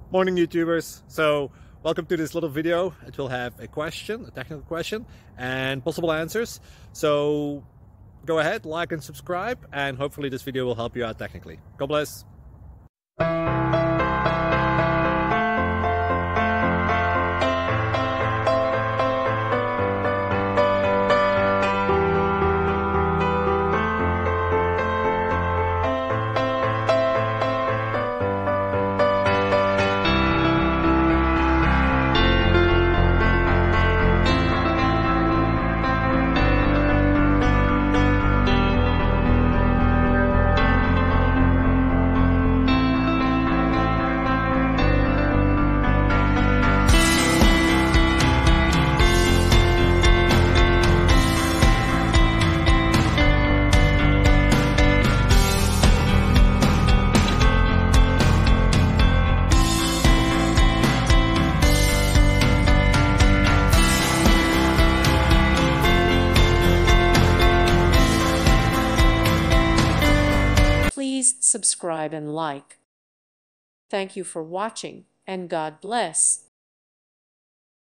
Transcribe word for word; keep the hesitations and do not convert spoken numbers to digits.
Morning YouTubers. So welcome to this little video. It will have a question, a technical question, and possible answers. So go ahead, like and subscribe, and hopefully this video will help you out technically. God bless. Please subscribe and like. Thank you for watching, and God bless.